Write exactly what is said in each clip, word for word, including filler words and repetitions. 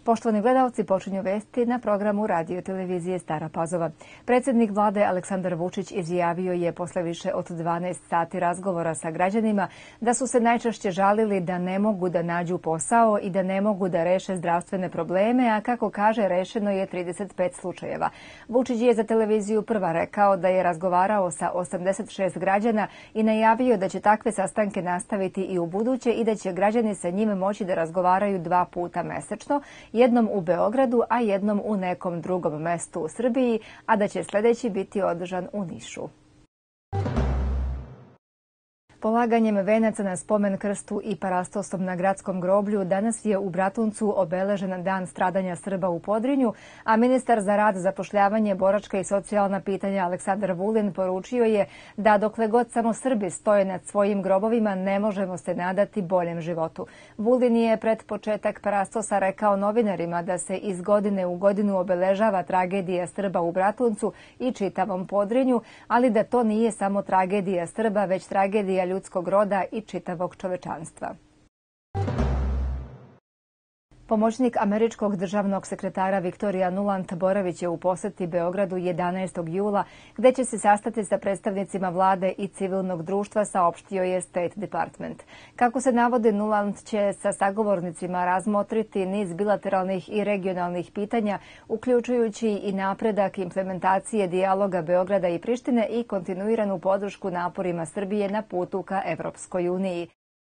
Poštovani gledalci, počinju vesti na programu radio televizije Stara Pazova. Predsjednik vlade Aleksandar Vučić izjavio je posle više od dvanaest sati razgovora sa građanima da su se najčešće žalili da ne mogu da nađu posao i da ne mogu da reše zdravstvene probleme, a kako kaže, rešeno je trideset pet slučajeva. Vučić je za televiziju Prva rekao da je razgovarao sa osamdeset šest građana i najavio da će takve sastanke nastaviti i u buduće i da će građani sa njime moći da razgovaraju dva puta mesečno, jednom u Beogradu, a jednom u nekom drugom mestu u Srbiji, a da će sljedeći biti održan u Nišu. Polaganjem venaca na spomen krstu i parastosom na gradskom groblju danas je u Bratuncu obeležen dan stradanja Srba u Podrinju, a ministar za rad, zapošljavanje, boračka i socijalna pitanja Aleksandar Vulin poručio je da dokle god samo Srbi stoje nad svojim grobovima ne možemo se nadati boljem životu. Vulin je pred početak parastosa rekao novinarima da se iz godine u godinu obeležava tragedija Srba u Bratuncu i čitavom Podrinju, ali da to nije samo tragedija Srba, već tragedija ljudskog roda i čitavog čovečanstva. Pomoćnik američkog državnog sekretara Viktorija Nuland Boravić je u poseti Beogradu jedanaestog jula, gde će se sastati sa predstavnicima vlade i civilnog društva, saopštio je State Department. Kako se navodi, Nuland će sa sagovornicima razmotriti niz bilateralnih i regionalnih pitanja, uključujući i napredak implementacije dijaloga Beograda i Prištine i kontinuiranu podršku naporima Srbije na putu ka Evropskoj uniji.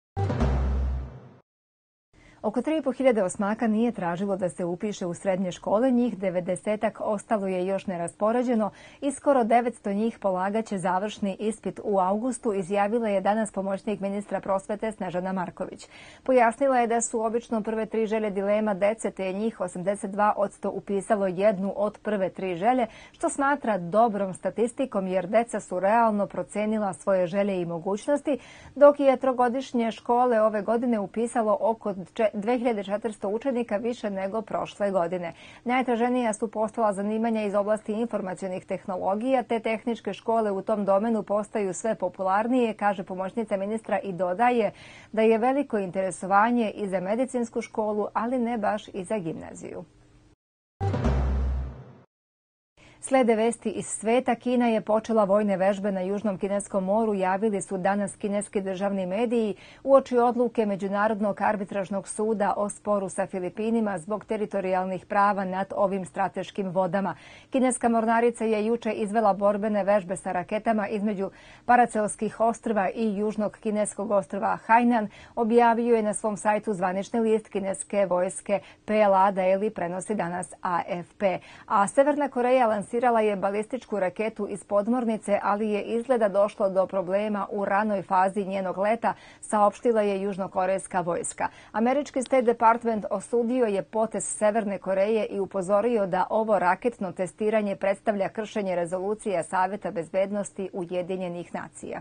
Oko tri i po hiljade osmaka nije tražilo da se upiše u srednje škole, njih devedesetak ostalo je još neraspoređeno i skoro devetsto njih polagaće završni ispit u avgustu, izjavila je danas pomoćnik ministra prosvete Snežana Marković. Pojasnila je da su obično prve tri želje dilema dece, te je njih osamdeset dva posto upisalo jednu od prve tri želje, što smatra dobrom statistikom jer deca su realno procenila svoje želje i mogućnosti, dok je trogodišnje škole ove godine upisalo oko dve hiljade četiristo učenika više nego prošle godine. Najtraženija su postala zanimanja iz oblasti informacionih tehnologija, te tehničke škole u tom domenu postaju sve popularnije, kaže pomoćnica ministra i dodaje da je veliko interesovanje i za medicinsku školu, ali ne baš i za gimnaziju. Slede vesti iz sveta. Kina je počela vojne vežbe na Južnom kineskom moru, javili su danas kineski državni mediji uoči odluke Međunarodnog arbitražnog suda o sporu sa Filipinima zbog teritorijalnih prava nad ovim strateškim vodama. Kineska mornarica je juče izvela borbene vežbe sa raketama između Paracelskih ostrva i južnog kineskog ostrva Hainan, objavio je na svom sajtu zvanični list kineske vojske P L A Daily, prenosi danas A F P. A Severna Koreja lansirala je balističku raketu iz podmornice, ali je izgleda došlo do problema u ranoj fazi njenog leta, saopštila je južnokorejska vojska. Američki State Department osudio je potez Severne Koreje i upozorio da ovo raketno testiranje predstavlja kršenje rezolucija Saveta bezbednosti Ujedinjenih nacija.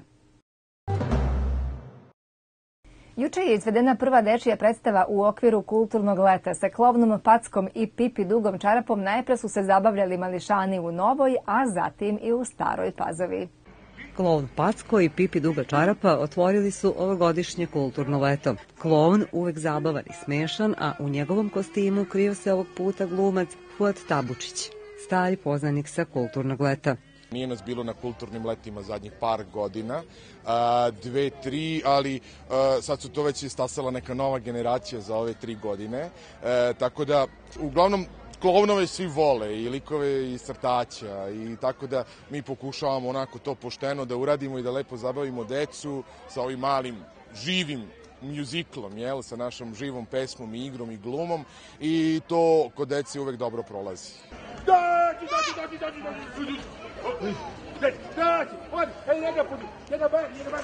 Juče je izvedena prva dečija predstava u okviru kulturnog leta. Sa klovnom Packom i Pipi Dugom čarapom najpre su se zabavljali mališani u Novoj, a zatim i u Staroj Pazovi. Klovn Packo i Pipi Duga čarapa otvorili su ovogodišnje kulturno leto. Klovn uvek zabavan i smešan, a u njegovom kostimu krio se ovog puta glumac Fuad Tabučić, stari poznanik sa kulturnog leta. Nije nas bilo na kulturnim letima zadnjih par godina, a, dve, tri, ali a, sad su to već istasala neka nova generacija za ove tri godine. E, tako da, uglavnom, klovnove svi vole i likove i crtaća i tako da mi pokušavamo onako to pošteno da uradimo i da lepo zabavimo decu sa ovim malim živim mjuziklom, jel, sa našom živom pesmom i igrom i glumom i to kod deci uvek dobro prolazi. Dođi, dođi, dođi, dođi, dođi, dođi. Dođi, dođi, odi, ej, njega pudi, njega bar, njega bar,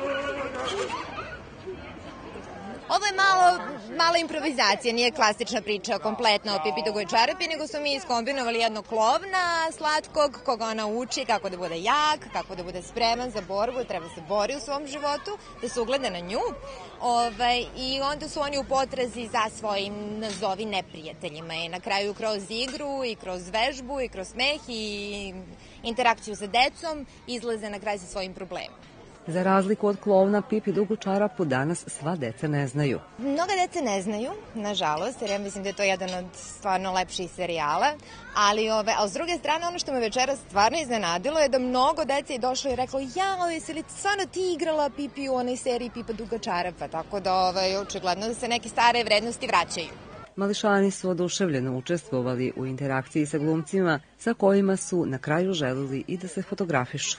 Ovo je malo, mala improvizacija, nije klasična priča kompletno o Pipi Dugoj čarapi, nego smo mi iskombinovali jednog klovna slatkog koga ona uči kako da bude jak, kako da bude spreman za borbu, treba se bori u svom životu, da se ugleda na nju. Ovaj, I onda su oni u potrazi za svojim, nazovi, neprijateljima. I na kraju kroz igru i kroz vežbu i kroz smeh i interakciju sa decom izlaze na kraj sa svojim problemima. Za razliku od klovna, Pipi dugu čarapu danas sva deca ne znaju. Mnoga deca ne znaju, nažalost, jer ja mislim da je to jedan od stvarno lepših serijala, ali, ove, ali s druge strane ono što me večeras stvarno iznenadilo je da mnogo dece je došlo i reklo ja, jesi li stvarno ti igrala Pipi u onoj seriji Pipa duga čarapa, tako da ove, očigledno da se neke stare vrednosti vraćaju. Mališani su oduševljeno učestvovali u interakciji sa glumcima sa kojima su na kraju želeli i da se fotografišu.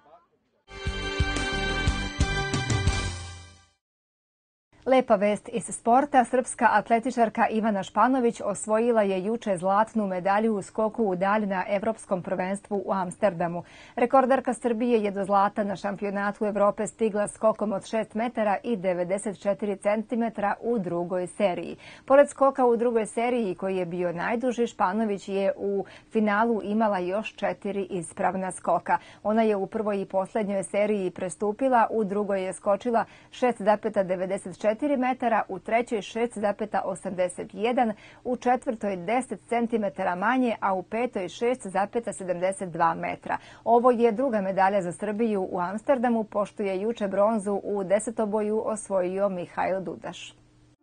Lepa vest iz sporta. Srpska atletičarka Ivana Španović osvojila je juče zlatnu medalju u skoku u dalj na Evropskom prvenstvu u Amsterdamu. Rekorderka Srbije je do zlata na šampionatu Evrope stigla skokom od šest metara i devedeset četiri centimetra u drugoj seriji. Pored skoka u drugoj seriji, koji je bio najduži, Španović je u finalu imala još četiri ispravna skoka. Ona je u prvoj i poslednjoj seriji prestupila, u drugoj je skočila šest zarez devedeset četiri metara, u trećoj šest zarez osamdeset jedan, u četvrtoj deset centimetara manje, a u petoj šest zarez sedamdeset dva metra. Ovo je druga medalja za Srbiju u Amsterdamu, pošto je juče bronzu u desetoboju osvojio Mihail Dudaš.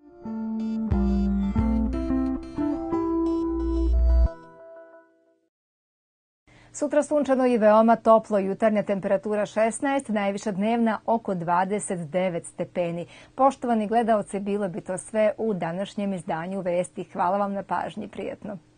Sutra sunčano i veoma toplo, jutarnja temperatura šesnaest, najviša dnevna oko dvadeset devet stepeni. Poštovani gledaoci, bilo bi to sve u današnjem izdanju Vesti. Hvala vam na pažnji, prijetno.